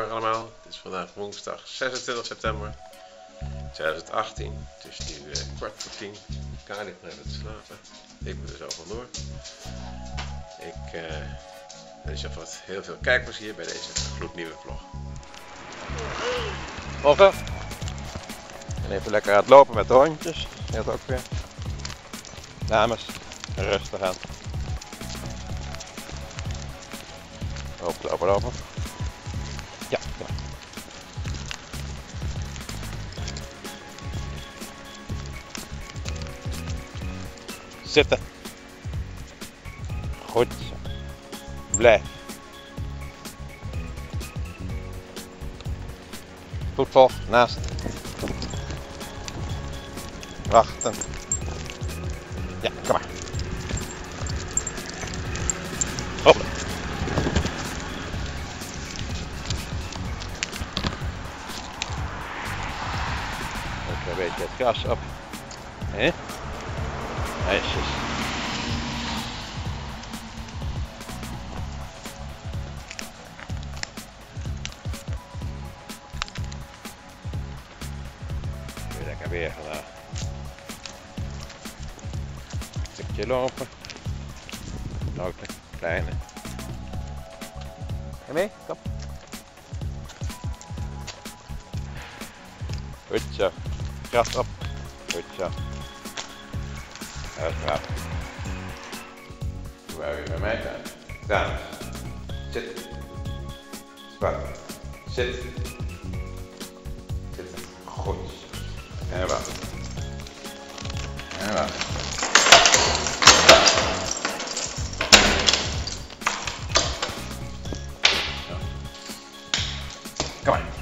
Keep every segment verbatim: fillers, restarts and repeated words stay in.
Goedemorgen allemaal, het is vandaag woensdag zesentwintig september tweeduizend achttien. Het is nu uh, kwart voor tien. Kali ligt even te slapen. Ik moet er zo vandoor. Ik uh, wens je alvast heel veel kijkplezier bij deze gloednieuwe vlog. Morgen. En even lekker aan het lopen met de hondjes. Dat ook weer. Dames, rustig aan. Lopen, lopen, lopen. Ja, ja. Zitten. Goed. Blijf. Voet vol, naast. Wachten. Ja, kom maar. Hoppa. Ook een beetje het gras op. Hé? Meisjes. Weer lekker weer vandaag. Een stukje lopen. Grote, kleine. Ga mee? Kom. Goed zo. Gras op. Goed zo. Uiteraard. Hoe wou je bij mij gaan? Dames. Zit. Spat. Zit. Zit. Goed. En wacht. En wacht. Zo. Kom maar.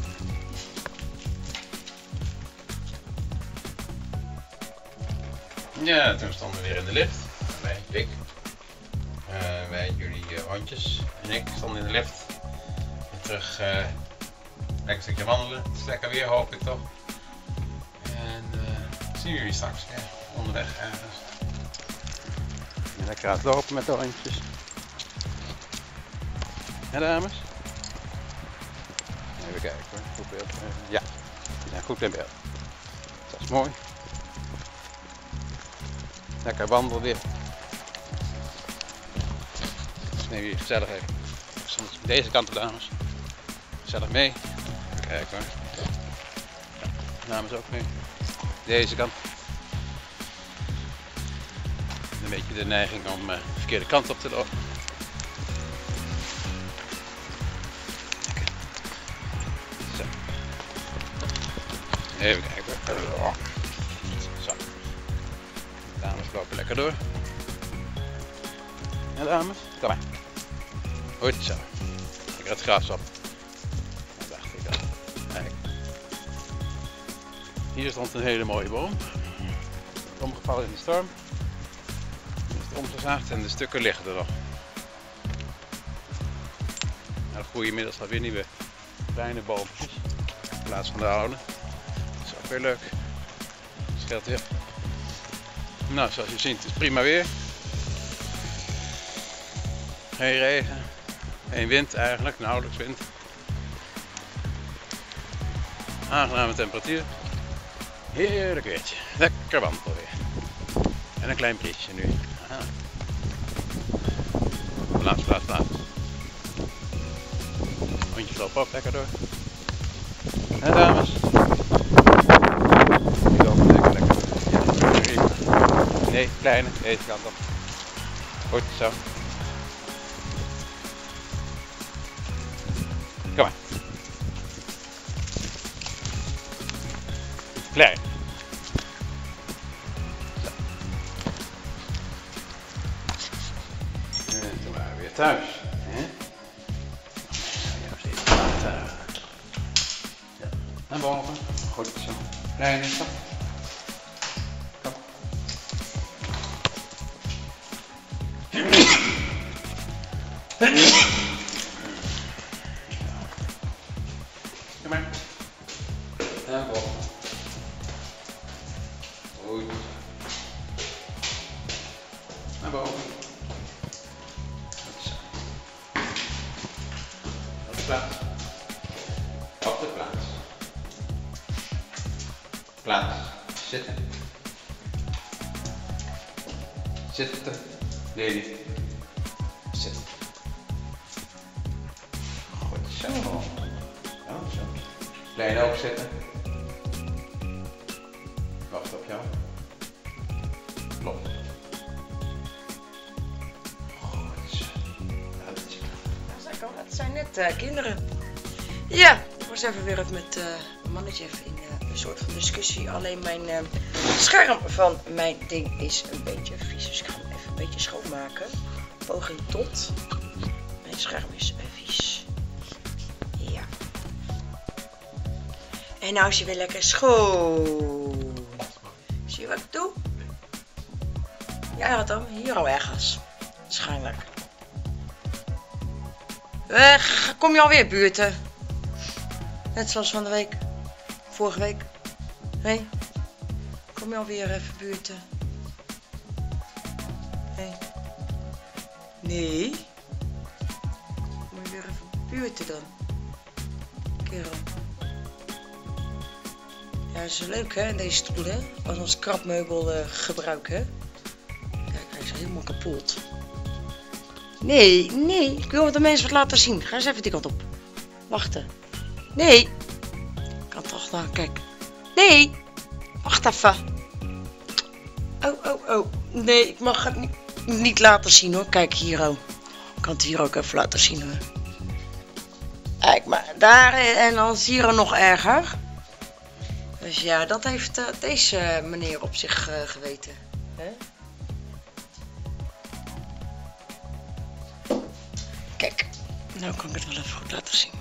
Ja, toen stonden we weer in de lift. Wij, ik. Uh, wij, jullie uh, hondjes en ik stonden in de lift. En terug uh, lekker een stukje wandelen. Het is lekker weer, hoop ik toch. En uh, zien jullie straks weer onderweg ergens. Lekker aan het lopen met de hondjes. Ja, dames? Even kijken hoor. Goed beeld. Ja, die zijn goed in beeld. Dat is mooi. Lekker wandelen weer. Dus neem je gezellig even. Soms deze kant op, dames. Gezellig mee. Even kijken hoor. Ja, dames ook mee. Deze kant. Een beetje de neiging om uh, de verkeerde kant op te lopen. Zo. Even kijken hoor. Zo. Dames lopen lekker door. En dames, kom maar. Goed zo. Lekker het gras op. Dat dacht ik al. Kijk. Hier stond een hele mooie boom. Omgevallen in de storm. Die is omgezaagd en de stukken liggen er nog. Nou, er groeien inmiddels alweer nieuwe kleine boompjes. In plaats van de oude. Dat is ook weer leuk. Scheelt weer. Nou, zoals je ziet, het is prima weer. Geen regen, geen wind eigenlijk, nauwelijks wind. Aangename temperatuur. Heerlijk weertje. Lekker wandelen weer. En een klein briesje nu. Aha. Plaats, plaats, plaats. Hondjes lopen op, lekker door. En dames. Die lopen lekker, lekker door. Ja, nee, kleine, deze kant op. Goed zo. Kom maar. Klein. Zo. En toen waren we weer thuis. Hè? Ja, steeds water. Ja. Naar boven. Goed zo. Kleine stap. Kom. Kom maar. Naar boven. Goed. Naar boven. Goed zo. Op de plaats. Zitten. Zitten. Lady. Zitten. Goed zo. Ja, zo. Kleine ook zitten. Wacht op jou. Klopt. Goed zo. Ja, dat is Ja, al, het zijn net uh, kinderen. Ja, ik was even weer even met uh, mijn mannetje even in uh, een soort van discussie. Alleen mijn uh, scherm van mijn ding is een beetje vies. Dus ik ga hem even een beetje schoonmaken. Poging tot. Mijn scherm is uh, vies. Ja. En nou is hij weer lekker schoon. Zie je wat ik doe? Jij had hem hier al ergens. Waarschijnlijk. Weg, kom je alweer buurten? Net zoals van de week. Vorige week. Nee? Kom je alweer even buurten? Nee? Nee? Moet je weer even buurten dan? Kerel. Ja, dat is leuk hè, deze stoel hè. Als ons krabmeubel uh, gebruiken hè. Kijk, hij is helemaal kapot. Nee, nee, ik wil de mensen wat laten zien. Ga eens even die kant op. Wachten. Nee. Ik kan toch nou, kijk. Nee. Wacht even. Oh, oh, oh. Nee, ik mag het niet, niet laten zien hoor. Kijk hier oh. Ik kan het hier ook even laten zien hoor. Kijk maar, daar en dan is hier nog erger. Dus ja, dat heeft uh, deze meneer op zich uh, geweten. Hè? Kijk, nou kan ik het wel even goed laten zien.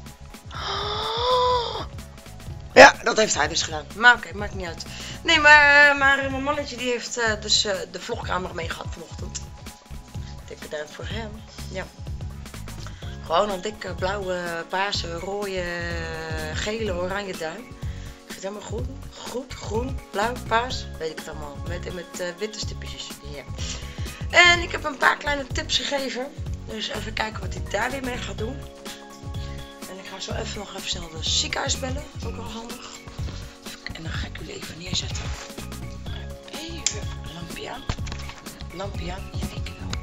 Ja, dat heeft hij dus gedaan. Maar oké, okay, maakt niet uit. Nee, maar, maar mijn mannetje die heeft uh, dus uh, de vlogcamera mee gehad vanochtend. Dikke duim voor hem. Ja. Gewoon een dikke blauwe, paarse, rode, gele, oranje duim. Ik vind het helemaal goed. Goed, groen, blauw, paars. Weet ik het allemaal. Met, met uh, witte stipjes. Ja. En ik heb een paar kleine tips gegeven. Dus even kijken wat hij daar weer mee gaat doen. En ik ga zo even nog even snel de ziekenhuis bellen. Ook wel handig. En dan ga ik jullie even neerzetten. Even lampje aan. Lampje aan. Ja, ik wel.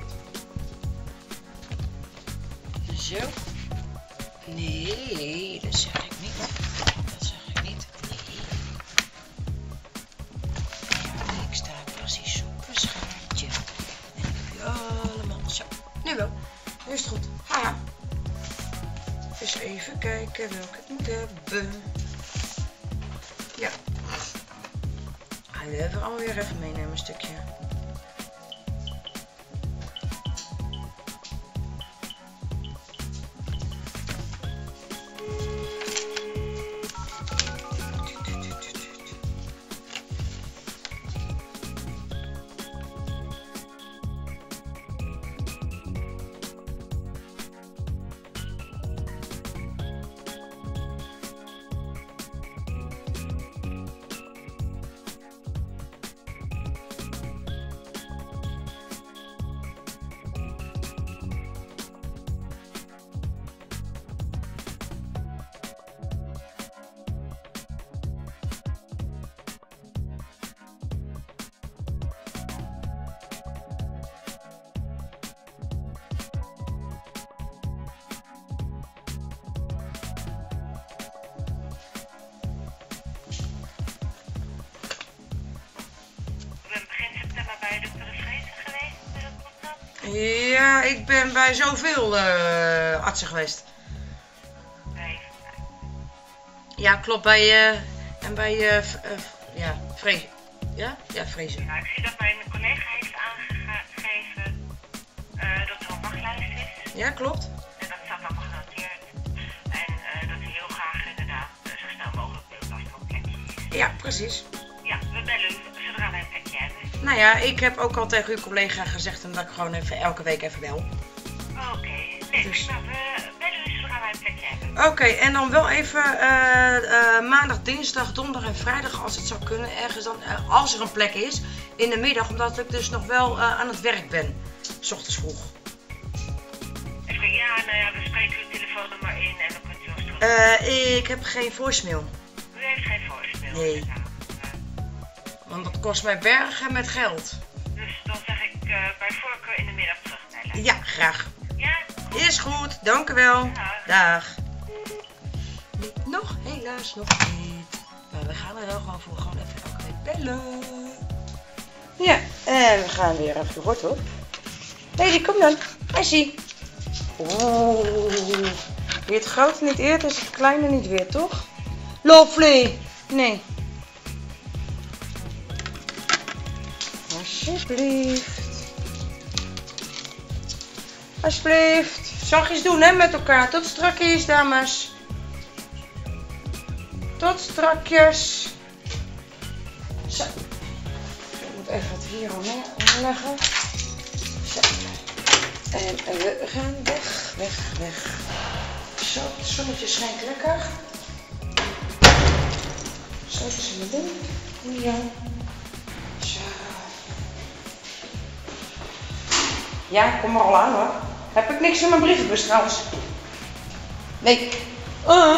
Zo. Nee, dat zeg ik niet. Dat zeg ik niet. Nee. Ja, ik sta precies op een schaartje. En ik heb je allemaal zo. Nu wel. Nu is het goed. Haha. Dus even kijken welke ik moet hebben. Ja. Ga je even alweer even meenemen een stukje. Ja, ik ben bij zoveel uh, artsen geweest. Nee. Ja, klopt. Bij uh, en bij uh, uh, ja, Vrezen. Ja? Ja, Vrezen. Nou, ik zie dat mijn collega heeft aangegeven uh, dat er een wachtlijst is. Ja, klopt. En dat staat allemaal genoteerd. En uh, dat hij heel graag inderdaad uh, zo snel mogelijk wil als er een plekje is. Ja, precies. Ja, we bellen u zodra wij een plekje hebben. Nou ja, ik heb ook al tegen uw collega gezegd dat ik gewoon even elke week even bel. Oké, okay. Nee, Dus- nou, we bellen u zodra wij een plekje hebben. Oké, okay, en dan wel even uh, uh, maandag, dinsdag, donderdag en vrijdag als het zou kunnen. Ergens dan, uh, als er een plek is, in de middag. Omdat ik dus nog wel uh, aan het werk ben. 's Ochtends vroeg. Even, ja, nou ja, we spreken uw telefoonnummer in en dan kunt u ons terug. Uh, ik heb geen voicemail. U heeft geen voicemail. Nee. inderdaad. Want dat kost mij bergen met geld. Dus dan zeg ik uh, bij voorkeur in de middag terugbellen. Ja, graag. Ja? Is goed, dank u wel. Ja. Dag. Niet nog, helaas nog niet. Maar we gaan er wel gewoon voor, gewoon even elke week bellen. Ja, en we gaan weer even de bord op. Lady, kom dan. Messi. Oeh. Wie het grote niet eert, is het kleine niet weer, toch? Lovely. Nee. Alsjeblieft. Alsjeblieft. Zachtjes doen, hè, met elkaar. Tot strakjes, dames. Tot strakjes. Zo. Ik moet even wat hier leggen. Zo. En we gaan weg, weg, weg. Zo, het zonnetje schijnt lekker. Zo is mijn ding. Ja. Zo. Ja, kom er al aan hoor. Heb ik niks in mijn brievenbus trouwens? Nee. Uh.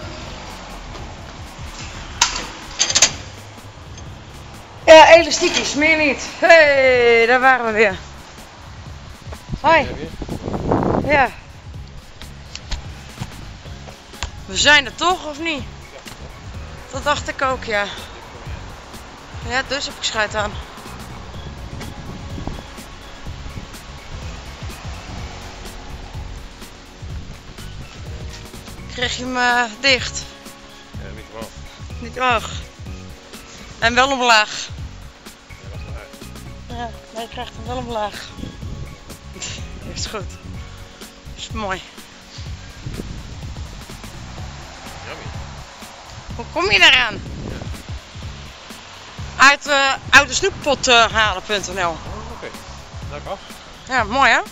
Ja, elastiekjes, meer niet. Hé, hey, daar waren we weer. Hoi. Ja. We zijn er toch, of niet? Dat dacht ik ook, ja. Ja, dus heb ik schuit aan. Kreeg je hem uh, dicht? Ja, niet omhoog. Niet omhoog. En wel omlaag. Ja, dat is eruit. Ja, maar je krijgt hem wel omlaag. Is goed. Is mooi. Yummy. Hoe kom je daaraan? Uit uh, uit de snoeppot uh, halen punt n l. Oh, oké. Okay. Dank af. Ja, mooi hè?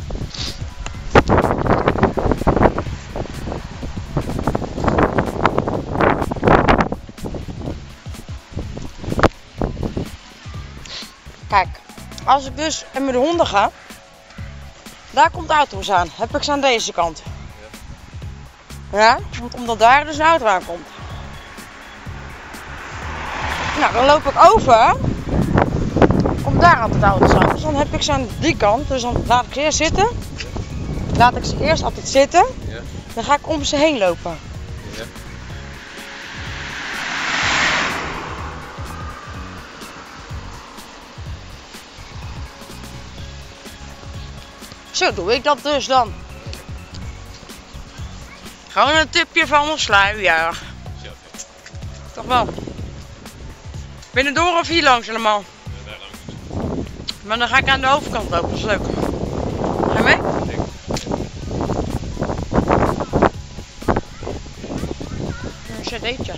Kijk, als ik dus met de honden ga, daar komt de auto's aan. Heb ik ze aan deze kant. Ja. Ja, want omdat daar dus een auto aan komt. Nou, dan loop ik over. Komt daar altijd auto's aan. Dus dan heb ik ze aan die kant. Dus dan laat ik ze eerst zitten. Laat ik ze eerst altijd zitten. Ja. Dan ga ik om ze heen lopen. Ja. Zo doe ik dat dus dan. Gewoon een tipje van mijn sluier. Zelf, ja. Toch wel. Binnendoor of hier langs helemaal? Ja, daar langs. Maar dan ga ik aan de overkant lopen, dat is leuk. Ga je mee? Zeker. Een cd'tje.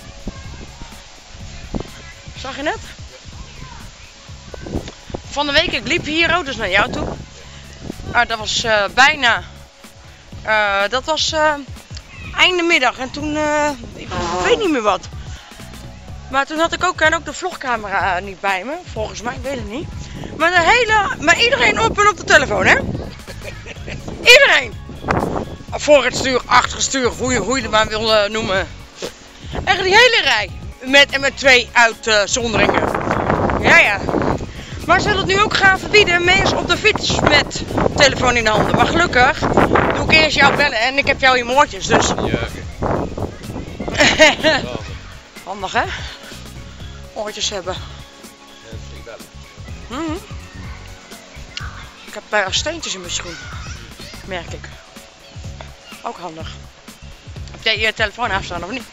Zag je net? Van de week, ik liep hier ook, dus naar jou toe. Uh, dat was uh, bijna. Uh, dat was uh, einde middag en toen, uh, ik weet niet meer wat. Maar toen had ik ook, en ook de vlogcamera uh, niet bij me, volgens mij, ik weet het niet. Maar, de hele, maar iedereen op en op de telefoon, hè? Iedereen! Voor het stuur, achter het stuur, hoe je, hoe je het maar wil uh, noemen. Echt die hele rij. Met, en met twee uitzonderingen. Uh, ja, ja. Maar ze willen het nu ook gaan verbieden, mensen op de fiets met telefoon in de handen. Maar gelukkig doe ik eerst jou bellen en ik heb jou in mijn oortjes, dus. Ja, oké. Okay. Handig hè? Oortjes hebben. Ja, dat is ik bellen. Mm-hmm. Ik heb uh, steentjes in mijn schoen, merk ik. Ook handig. Heb jij je telefoon afstaan of niet?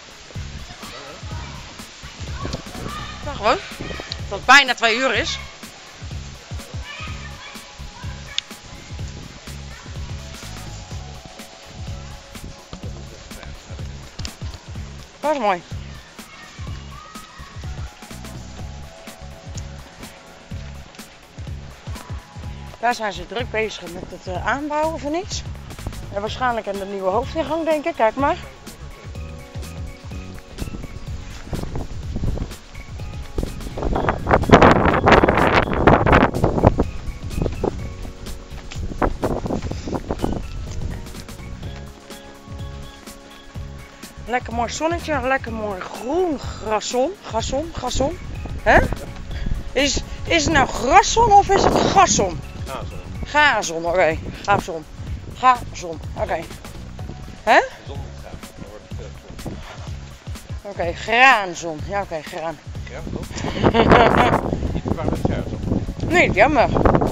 Nou gewoon. Dat het bijna twee uur is. Dat is mooi. Daar zijn ze druk bezig met het uh, aanbouwen van iets. En waarschijnlijk aan de nieuwe hoofdingang, denk ik. Kijk maar. Lekker mooi zonnetje, lekker mooi groen grason, gazon, gazon. Hè? Is, is het nou graszon of is het gazon? Gazon. Gazon, oké. Okay. Gazon. Gazon, oké. Okay. Hè? Zon niet gaan. Dan wordt het uh, Oké, okay. Graanzon. Ja, oké, okay, graan. ja, toch? Niet verwarren met gazon. Nee, jammer.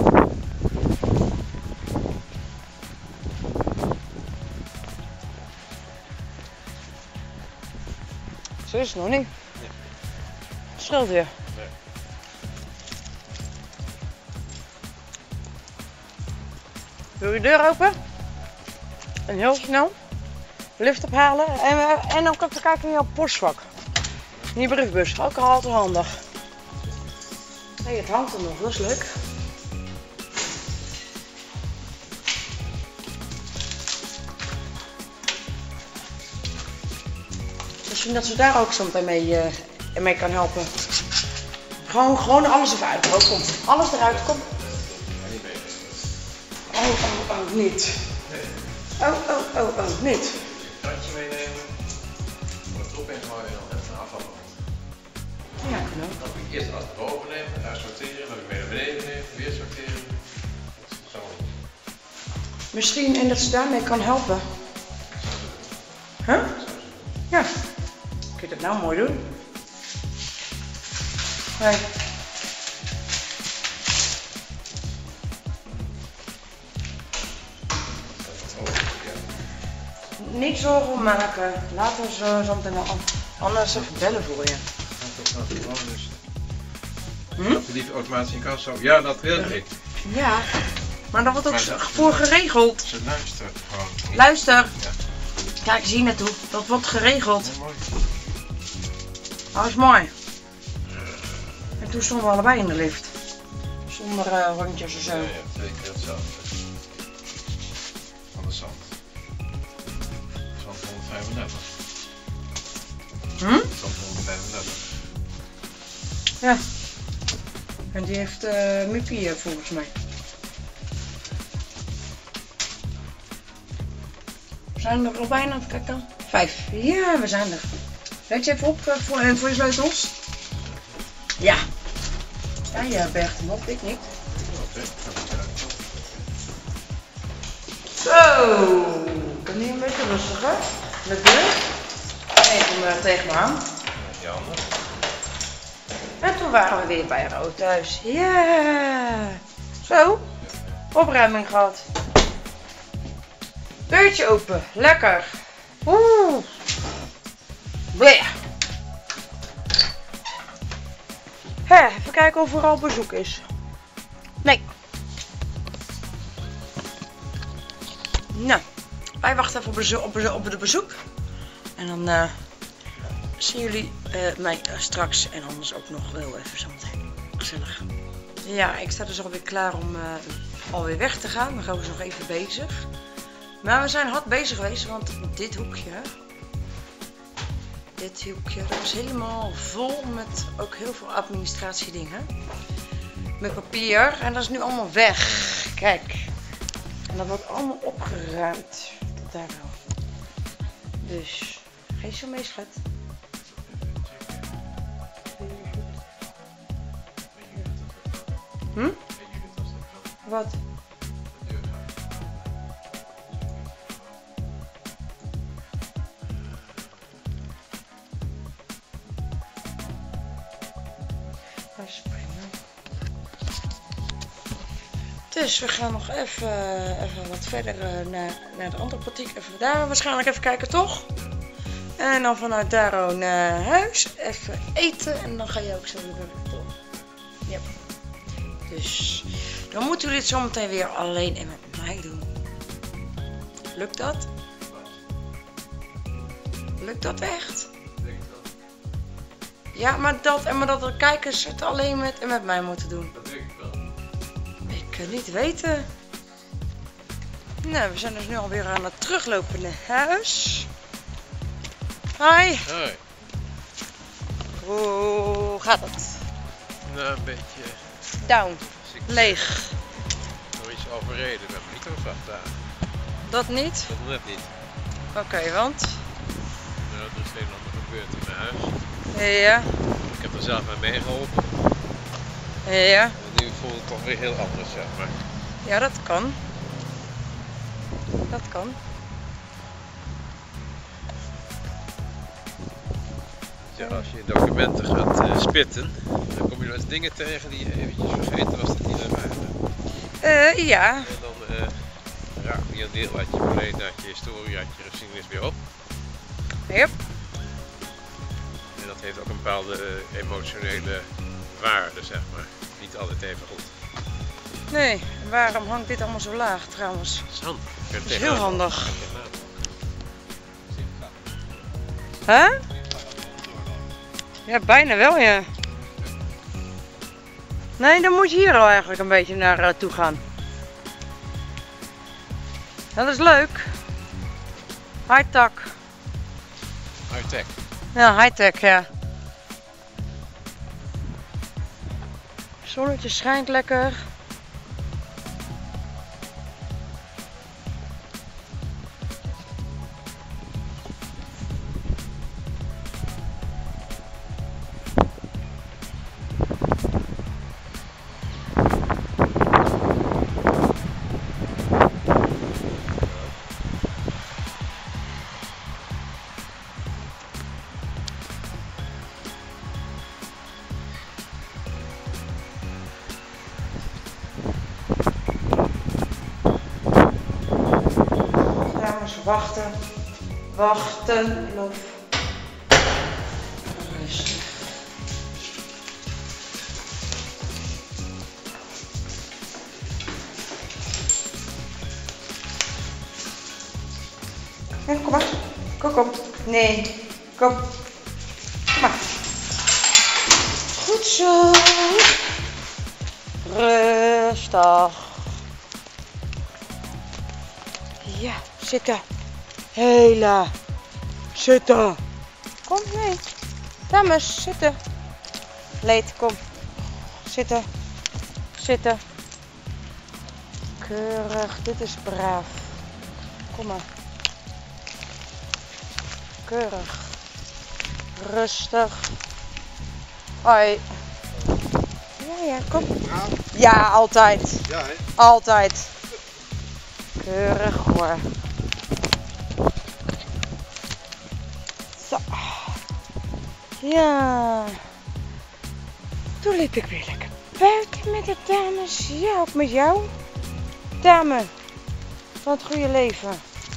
Zo is het nog niet. Nee. Het scheelt weer. Nee. Doe je deur open. En heel snel. Lift ophalen. En, en dan kan ik kijken in jouw postvak. In je briefbus. Ook al altijd handig. Hé, hey, het hangt er nog. Dat is leuk. Misschien dat ze daar ook zo meteen mee, uh, mee kan helpen. Gewoon, gewoon alles eruit. Oh, kom. Alles eruit. Kom. Oh, oh, oh, niet. Oh, oh, oh, oh, niet. Een krantje meenemen. Voor het op en gooien en dan even afvallen. Ja, knap. Dan moet ik eerst alles boven nemen, daar sorteren, dan moet ik mee naar beneden nemen, weer sorteren. Zo. Misschien en dat ze daarmee kan helpen. Huh? Ja. Kun je dat nou mooi doen? Nee. Niet zorgen om maken. Laten we zo, zo meteen wel anders even bellen voor je. Hm? Die automatisch in kast zo. Ja, dat wil ik. Ja, maar dat wordt ook Maar dat- voor geregeld. Ze luistert gewoon. niet. Luister. Ja. Kijk, zie naartoe. Dat wordt geregeld. Ja, mooi. Dat is mooi. En toen stonden we allebei in de lift. Zonder uh, rondjes of zo. Ja, ja, twee keer hetzelfde. Van de zand. Zand honderdvijfendertig. Hm? Zand honderdvijfendertig. Ja. En die heeft uh, Mippie uh, volgens mij. We zijn er al bijna, kijk dan. Vijf. Ja, we zijn er. Let je even op uh, voor, uh, voor je sleutels. Ja. Ja, je bergt hem op, ik niet. Zo. Ik ben hier een beetje rustiger. Met deur. Even uh, tegen me aan. Die handen. En toen waren we weer bij Rood thuis. Ja. Zo. Opruiming gehad. Deurtje open. Lekker. Oeh. Bleh. Hè, even kijken of er al bezoek is. Nee. Nou. Wij wachten even op, bezo op, bezo op de bezoek. En dan uh, zien jullie uh, mij uh, straks en anders ook nog wel even zo meteen. Gezellig. Ja, ik sta dus alweer klaar om uh, alweer weg te gaan. Dan gaan we nog even bezig. Maar we zijn hard bezig geweest, want dit hoekje, dit hoekje, dat is helemaal vol met ook heel veel administratiedingen. Met papier en dat is nu allemaal weg. Kijk. En dat wordt allemaal opgeruimd. Tot daar wel. Dus, geen zo mee, schat. Hm? Wat? Dat is prima. Dus we gaan nog even, even wat verder uh, naar, naar de andere portiek. Even daar waarschijnlijk even kijken, toch? En dan vanuit daar naar huis. Even eten en dan ga je ook zo weer werken, toch? Ja. Dus dan moeten jullie het zo meteen weer alleen en met mij doen. Lukt dat? Lukt dat echt? Ja, maar dat en maar dat de kijkers het alleen met en met mij moeten doen. Dat denk ik wel. Ik kan het niet weten. Nou, we zijn dus nu alweer aan het teruglopen naar huis. Hi. Hoi. Hoe gaat het? Nou, een beetje Down. ziek. Leeg. Nog iets overreden met mijn microfoon daar. Dat niet? Dat net niet. Oké, okay, want? Nou, er is een en ander gebeurd in mijn huis. Ja. Ik heb er zelf aan meegeholpen. Ja, En nu voelt het toch weer heel anders, zeg maar. ja, dat kan. Dat kan. Ja, als je in documenten gaat uh, spitten, dan kom je wel eens dingen tegen die je eventjes vergeten was dat die er waren. Eh, ja. En dan uh, raakt die een deel uit je verleden, uit je historie, uit je geschiedenis weer op. Yep. En dat heeft ook een bepaalde uh, emotionele waarde, zeg maar. Niet altijd even goed. Nee, waarom hangt dit allemaal zo laag trouwens? Dat is handig. Dat is heel handig. Hè? Huh? Ja, bijna wel, ja. Nee, dan moet je hier al eigenlijk een beetje naar uh, toe gaan. Dat is leuk. High-tech. High-tech. Ja, high-tech, ja. Zonnetje schijnt lekker. Wachten, wachten, lof. Rustig. Ja, kom maar. Kom, kom. Nee, kom. Kom maar. Goed zo. Rustig. Ja, zitten. Hela. Zitten. Kom, nee. Dames, zitten. Leed, kom. Zitten. Zitten. Keurig, dit is braaf. Kom maar. Keurig. Rustig. Hoi. Ja, ja, kom. Ja, altijd. Ja, hè? Altijd. Keurig hoor. Zo. Ja. Toen liep ik weer lekker buiten met de dames. Ja, ook met jou. Dame van het goede leven.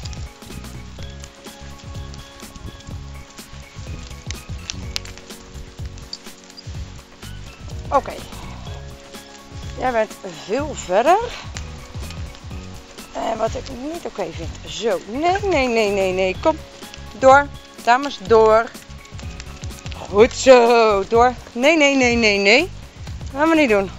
Oké. Okay. Jij bent veel verder. En wat ik niet oké okay vind. Zo. Nee, nee, nee, nee, nee. Kom. Door. Dames, door. Goed zo. Door. Nee, nee, nee, nee, nee. Dat gaan we niet doen.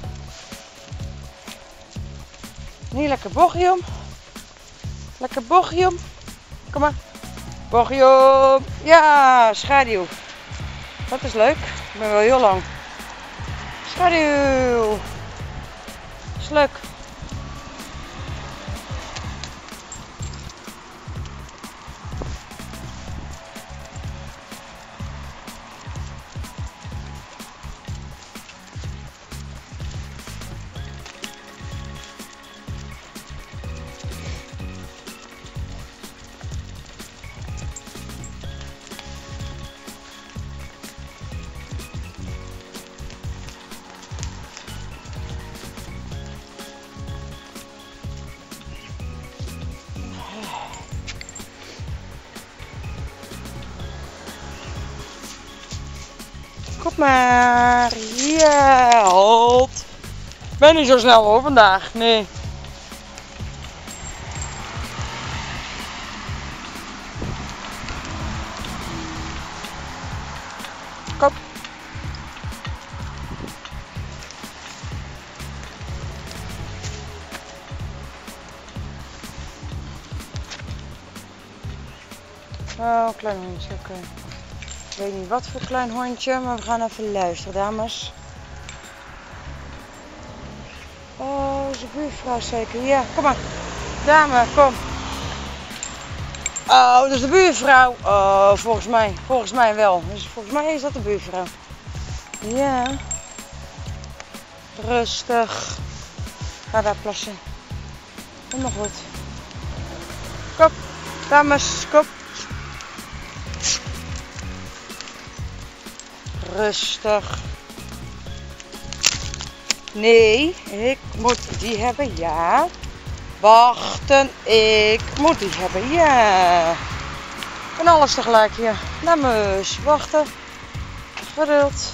Niet lekker bochtje om. Lekker bochtje om. Kom maar. Bochtje om. Ja, schaduw. Dat is leuk. Ik ben wel heel lang. Schaduw. Dat is leuk. Kom maar. Ja, halt. Ik ben niet zo snel hoor vandaag. Nee. Kom. Oh, klein hondje, oké. Okay. Ik weet niet wat voor klein hondje, maar we gaan even luisteren, dames. Oh, is de buurvrouw zeker? Ja, kom maar. Dame, kom. Oh, dat is de buurvrouw. Oh, volgens mij. Volgens mij wel. Dus volgens mij is dat de buurvrouw. Ja. Rustig. Ga daar plassen. Helemaal goed. Kop. Dames, kop. Rustig. Nee, ik moet die hebben, ja. Wachten, ik moet die hebben, ja. En alles tegelijk, ja. Dames, wachten. Geduld.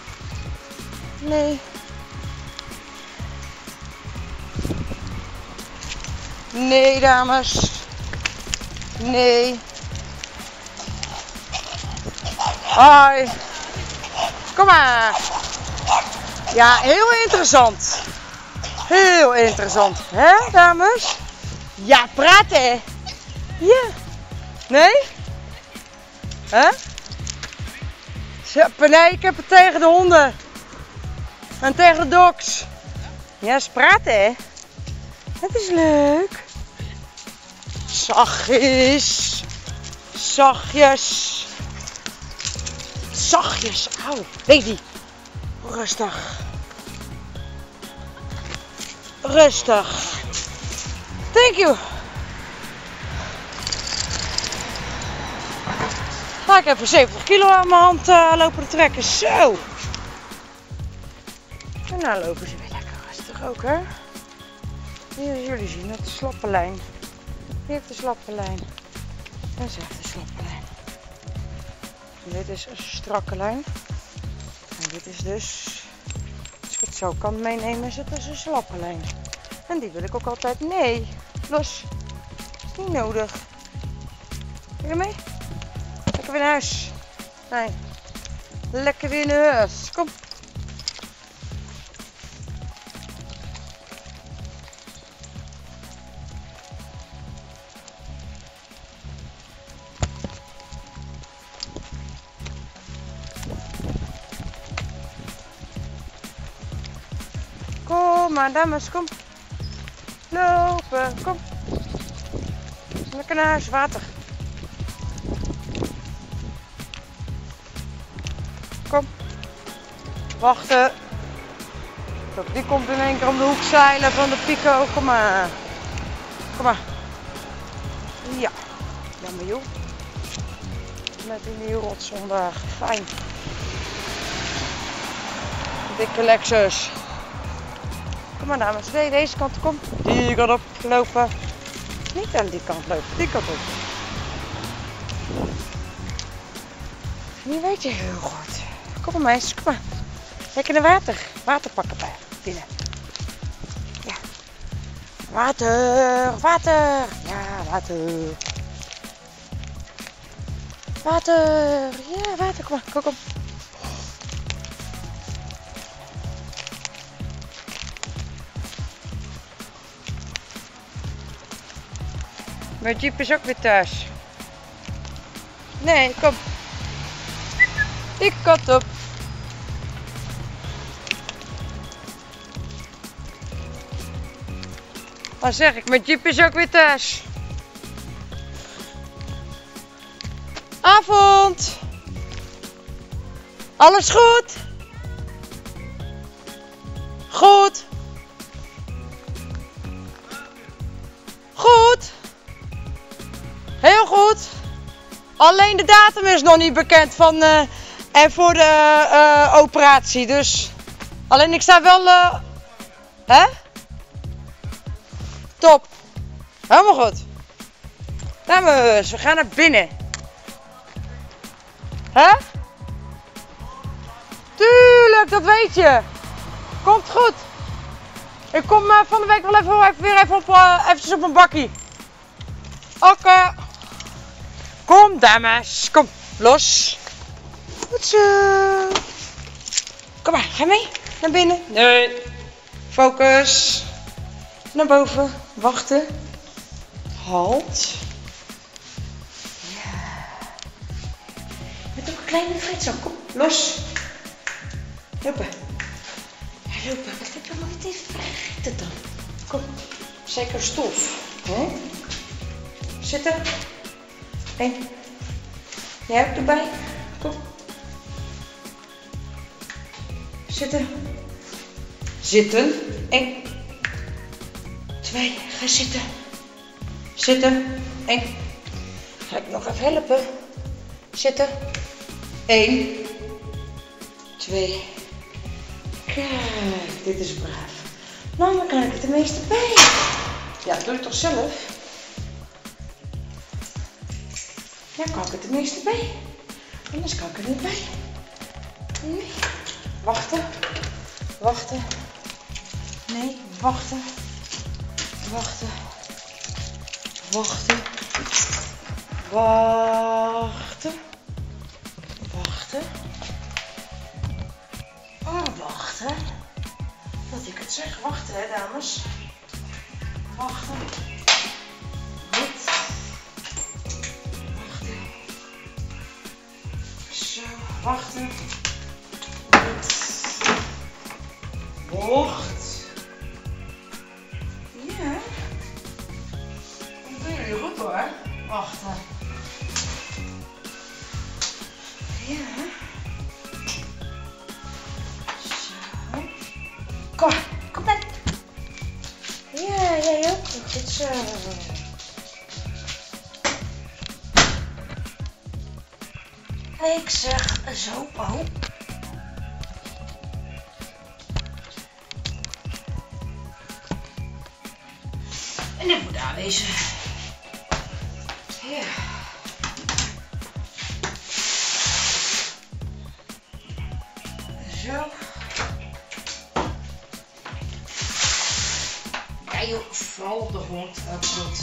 Nee. Nee, dames. Nee. Hoi. Kom maar. Ja, heel interessant. Heel interessant. Hè, dames? Ja, praten. Ja. Nee? Hè? Nee, ik heb het tegen de honden. En tegen de dogs. Ja, eens praten, hè? Dat is leuk. Zachtjes. Zachtjes. Zachtjes. Auw. Lady. Rustig. Rustig. Thank you. Ga ik even zeventig kilo aan mijn hand uh, lopen te trekken. Zo. En nou lopen ze weer lekker rustig ook, hè. Hier, jullie zien het, de slappe lijn. Die heeft de slappe lijn. En ze heeft de slappe lijn. En dit is een strakke lijn. En dit is dus, als ik het zo kan meenemen, is het dus een slappe lijn. En die wil ik ook altijd, nee, los. Is niet nodig. Ga je mee? Lekker weer naar huis. Nee. Lekker weer naar huis. Kom. Kom maar, dames, kom. Lopen, kom. Lekker naar huis, water. Kom. Wachten. Kijk, die komt in één keer om de hoek zeilen van de pico. Kom maar. Kom maar. Ja. Jammer joh. Met die nieuwe rots vandaag. Fijn. Dikke Lexus. Kom maar dames, nee, deze kant, kom. Die kant op lopen. Niet aan die kant lopen, die kant op. Nu weet je heel goed. Kom maar meisjes, kom maar. Lekker naar water. Water pakken bij binnen. Ja. Water, water. Ja, water. Water. Ja, water, kom maar, kom, kom. Mijn jeep is ook weer thuis. Nee, kom. Die kant op. Wat zeg ik? Mijn jeep is ook weer thuis. Avond. Alles goed? Goed. Goed. Heel goed. Alleen de datum is nog niet bekend van uh, en voor de uh, operatie. Dus alleen ik sta wel. Uh, hè? Top. Helemaal goed. Dames, we gaan naar binnen. Hè? Tuurlijk, dat weet je. Komt goed. Ik kom uh, van de week wel even, even weer even op, uh, eventjes op een bakkie. Oké. Okay. Kom dames, kom, los. Goed zo. Kom maar, ga mee? Naar binnen? Nee. Focus. Naar boven, wachten. Halt. Ja. Met ook een kleine fritzak, kom, los. Lopen. Ja, lopen. Wat heb je allemaal niet even vergeten dan? Kom, zeker stof. Hè? Zitten. Eén. Jij ook erbij? Kom. Zitten. Zitten. één. twee. Ga zitten. Zitten. één. Ga ik nog even helpen. Zitten. één. twee. Kijk, dit is braaf. Nou, dan kan ik het de meeste bij. Ja, doe het toch zelf? Ja, kan ik het de meeste bij. Anders kan ik er niet bij. Nee. Wachten. Wachten. Nee, wachten. Wachten. Wachten. Wachten. Wachten. Oh, wachten. Dat ik het zeg. Wachten, hè, dames. Wachten. Dit. Wachten. Zo, wachten. Dit. Wacht. Ja. Dat doen jullie goed hoor. Wachten. Ja. Zo. Kom, kom dan. Ja, jij ook. Goed zo. Ik zeg zo, oh. En dat moet daar wezen. Ja. Zo. Ja joh, val op de grond. Oh, goed.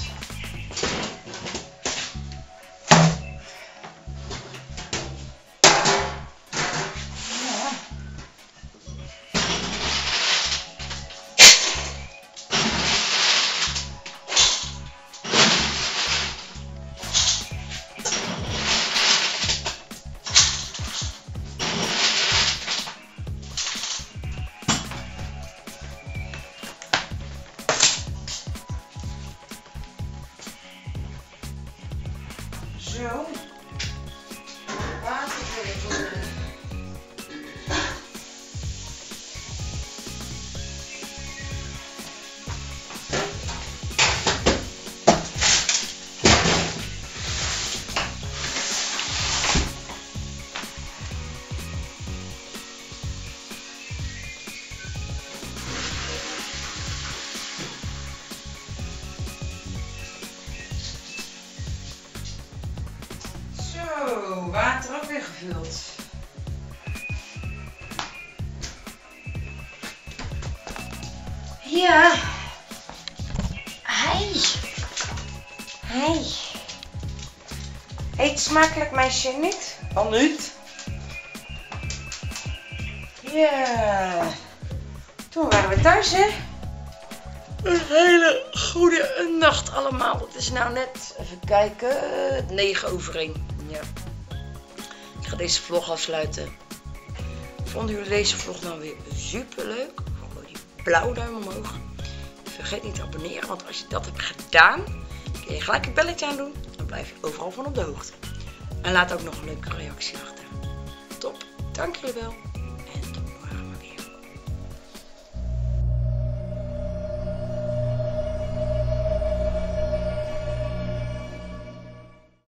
Zo. Water even. Zo, water ook weer gevuld. Ja. Hey. Hey. Eet smakelijk meisje niet? Al niet? Ja. Toen waren we thuis, hè? Een hele goede nacht allemaal. Het is nou net, even kijken, negen over één. Ja. Ik ga deze vlog afsluiten. Vonden jullie deze vlog nou weer super leuk? Gooi die blauwe duim omhoog. Vergeet niet te abonneren, want als je dat hebt gedaan, kun je gelijk het belletje aan doen. Dan blijf je overal van op de hoogte. En laat ook nog een leuke reactie achter. Top, dank jullie wel.